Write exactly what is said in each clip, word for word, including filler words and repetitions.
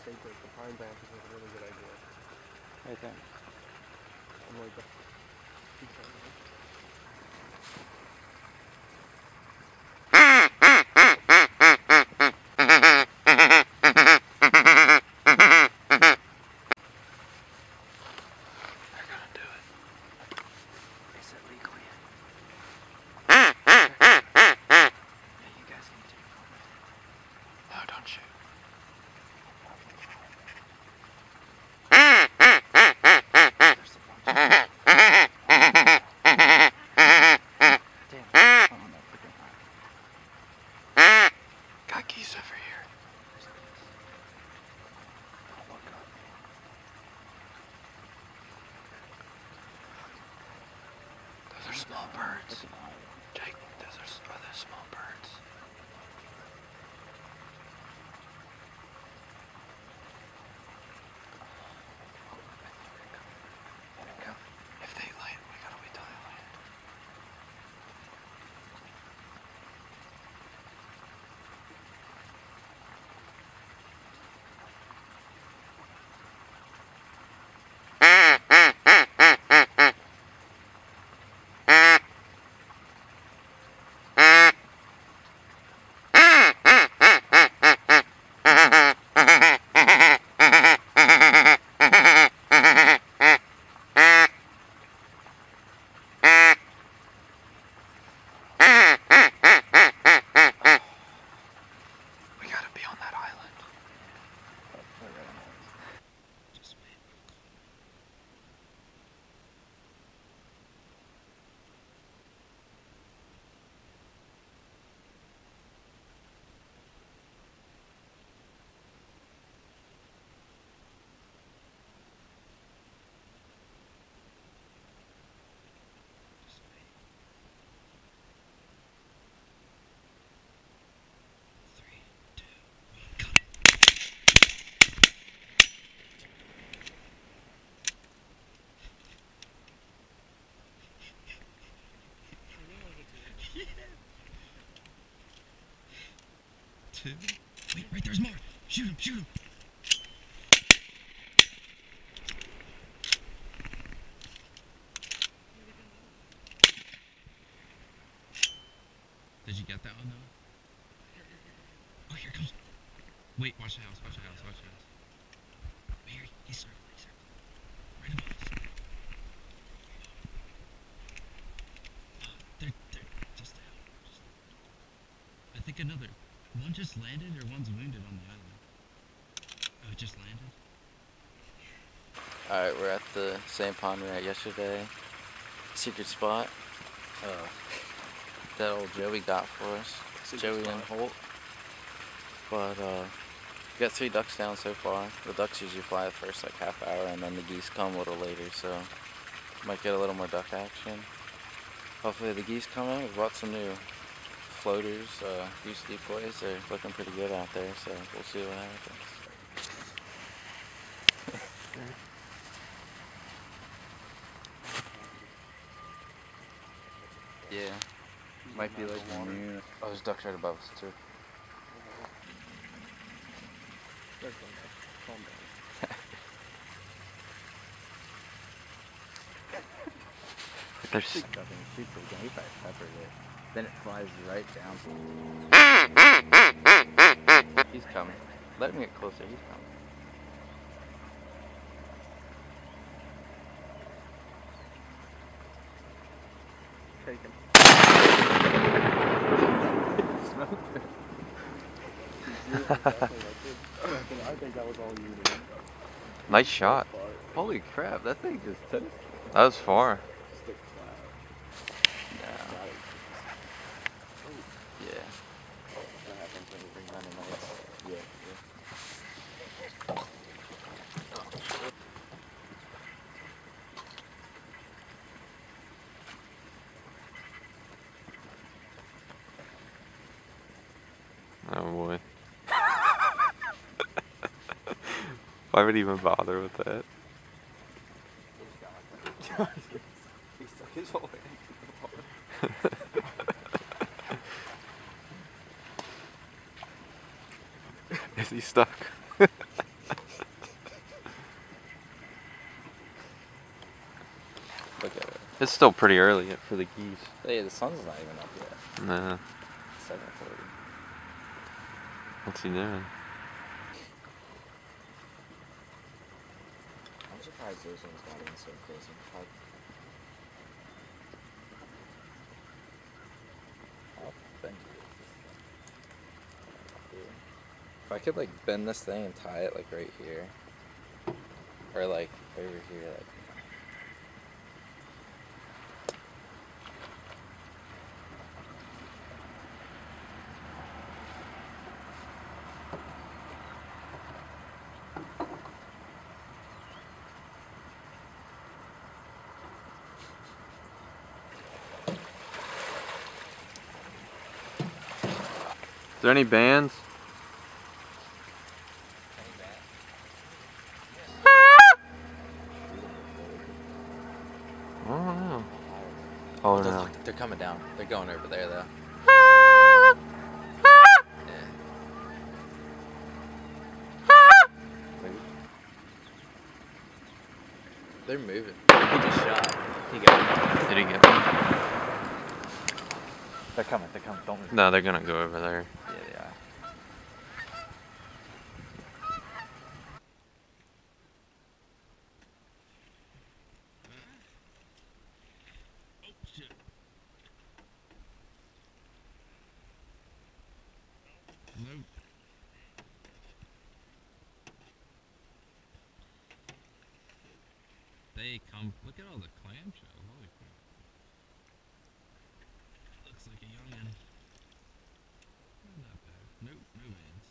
think that the pine branches is a really good idea. I think. I'm like, the Those are small birds. Jake, those are, are those small birds? If they land, we gotta wait till they land. Two. Wait, right there's more. Shoot him, shoot him. Did you get that one though? Oh, here it comes. Wait, watch the house, watch the house, watch the house. Here, he's circling, he's circling. Right above us. Oh, they're, they're just out. Just, I think another. One just landed or one's wounded on the island? Oh, it just landed? Alright, we're at the same pond we were at yesterday. Secret spot. Uh, that old Joey got for us. Secret Joey spot. And Holt. But uh, we got three ducks down so far. The ducks usually fly the first like half hour and then the geese come a little later, so might get a little more duck action. Hopefully the geese come in. We bought some new floaters, uh, goose decoys. They're looking pretty good out there, so we'll see what happens. Yeah, might be like noon. Oh, there's ducks right above us too. There's nothing to shoot for again. He probably peppered it. Then it flies right down. He's coming. Let him get closer. He's coming. take him. Smoked it. I think that was all you did. Nice shot. Holy crap, that thing just took. That was far. Stick flat. Yeah. Yeah. That happens when you bring running lights. Yeah. Yeah. Oh boy. Why would he even bother with that? He stuck his whole hand in the water. Is he stuck? It's still pretty early yet for the geese. Hey, the sun's not even up yet. Nah. seven forty. What's he doing? I'm surprised those ones got in so close. I, I'll bend it. If I could like bend this thing and tie it like right here, or like over here, like. Is there any bands? I don't know. Oh They're, no. they're coming down. They're going over there though. Yeah. They're moving. He just shot. He got him. Did he get one? They're coming. They're coming. Don't move. No, they're gonna go over there. Yeah, they are. Oh shit. Nope. They come. Look at all the clamshell. Holy crap. Looks like a youngin'. Not bad. Nope, no bands.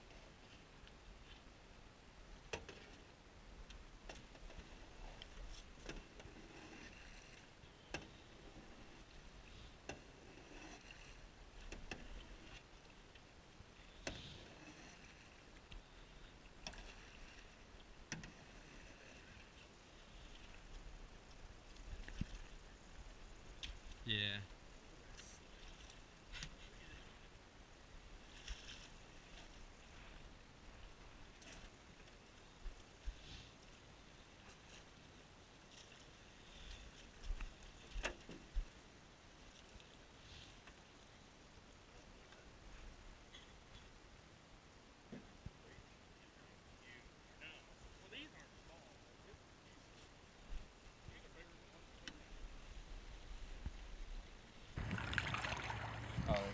Yeah. Oh, okay.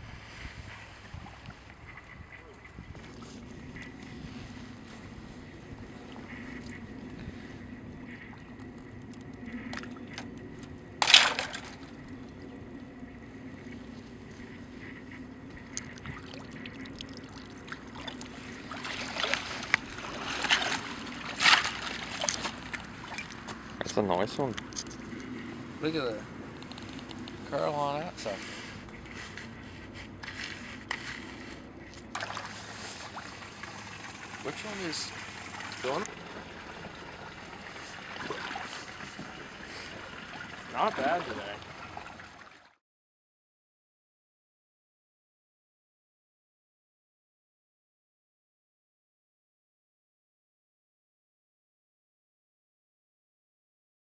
That's a nice one. Look at the curl on that sucker. Which one is going? Not bad today.